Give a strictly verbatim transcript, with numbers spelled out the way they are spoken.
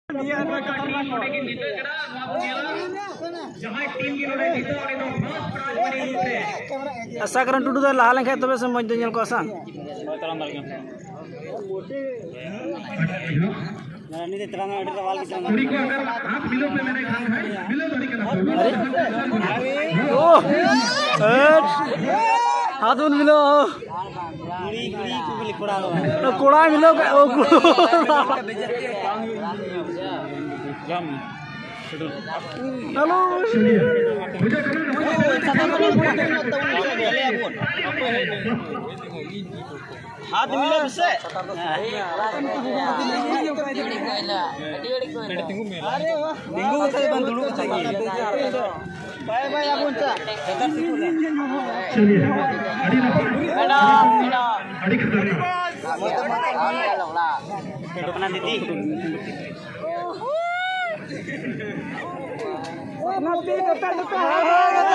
asa karan tudu da laha lengkha tobe se moj nyel ko asa नहीं तो तरंगा अड़ी सवाल की कुड़ी को अगर आप बिलो पे मैंने कहा है बिलो तो नहीं करना ओ हाथ उन मिलो कुड़ी कुड़ी को भी कोड़ा लो तो कोड़ा मिलो ओ हेलो मुझे हाथ मिलो उससे tinggu saya bantu dulu bye bye अपन चा चलिए अड़ी ना बेटा बेटा अड़ी खतरनाक अपना दीदी ना दे देता देता